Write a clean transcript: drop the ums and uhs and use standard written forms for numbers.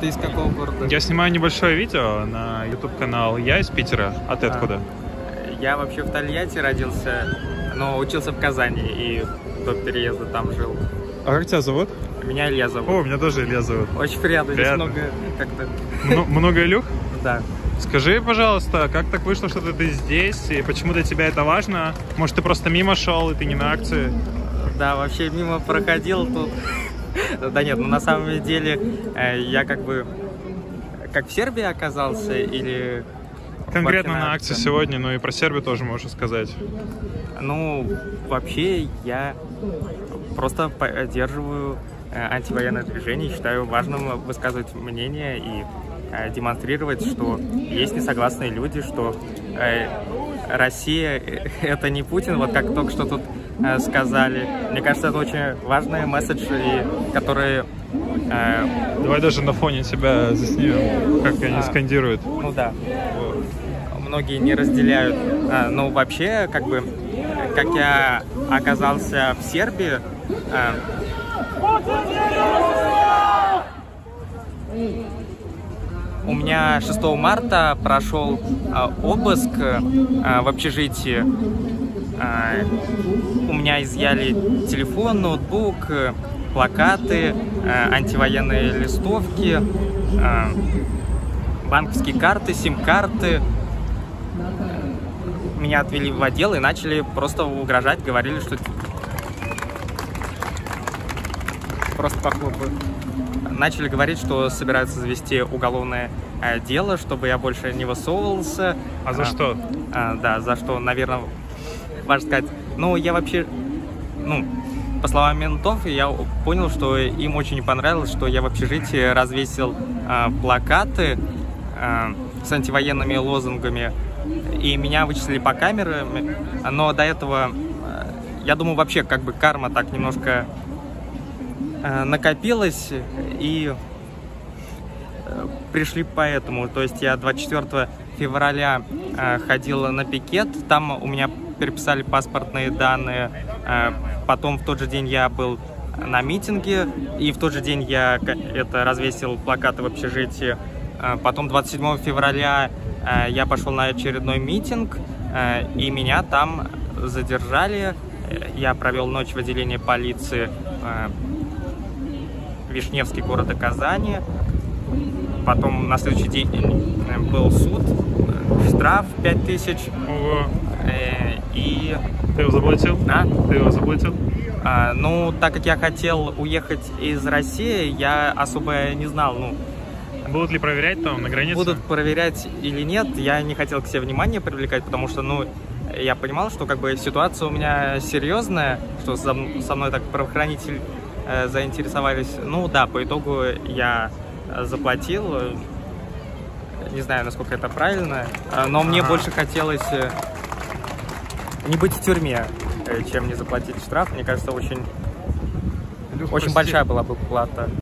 Ты из какого города? Я снимаю небольшое видео на YouTube-канал. Я из Питера. А ты откуда? Я вообще в Тольятти родился, но учился в Казани и до переезда там жил. А как тебя зовут? Меня Илья зовут. О, меня тоже Илья зовут. Очень приятно. Приятно. Здесь много как-то... Много Илюх? Да. Скажи, пожалуйста, как так вышло, что ты здесь, и почему для тебя это важно? Может, ты просто мимо шел, и ты не на акции? Да, вообще мимо проходил тут. Да нет, ну на самом деле я как бы как в Сербии оказался или... Конкретно на акции сегодня, но и про Сербию тоже можешь сказать. Ну, вообще я просто поддерживаю антивоенное движение, считаю важным высказывать мнение и демонстрировать, что есть несогласные люди, что Россия — это не Путин, вот как только что тут сказали. Мне кажется, это очень важный месседж, который... Давай даже на фоне тебя заснимем, как они скандируют. Ну да, многие не разделяют. Но вообще, как бы, как я оказался в Сербии... У меня 6 марта прошел обыск в общежитии. У меня изъяли телефон, ноутбук, плакаты, антивоенные листовки, банковские карты, сим-карты. Меня отвели в отдел и начали просто угрожать, говорили, что... Просто похлопаю. Начали говорить, что собираются завести уголовное дело, чтобы я больше не высовывался. А за что? Да, за что, наверное, важно сказать. Ну, я вообще, по словам ментов, я понял, что им очень не понравилось, что я в общежитии развесил плакаты с антивоенными лозунгами, и меня вычислили по камерам. Но до этого, я думаю, вообще как бы карма так немножко... накопилось, и пришли поэтому. То есть я 24 февраля ходил на пикет, там у меня переписали паспортные данные, потом в тот же день я был на митинге, и в тот же день я развесил плакаты в общежитии. Потом 27 февраля я пошел на очередной митинг, и меня там задержали. Я провел ночь в отделении полиции Вишневский города Казани. Потом на следующий день был суд, штраф 5000. Ого. И... Ты его заплатил? А? Ты его заплатил? Ну, так как я хотел уехать из России, я особо не знал, Будут ли проверять там на границе? Будут проверять или нет, я не хотел к себе внимание привлекать, потому что, я понимал, что как бы ситуация у меня серьезная, что со мной так правоохранитель заинтересовались. Ну да, по итогу я заплатил. Не знаю, насколько это правильно, но мне больше хотелось не быть в тюрьме, чем не заплатить штраф. Мне кажется, очень большая была бы плата.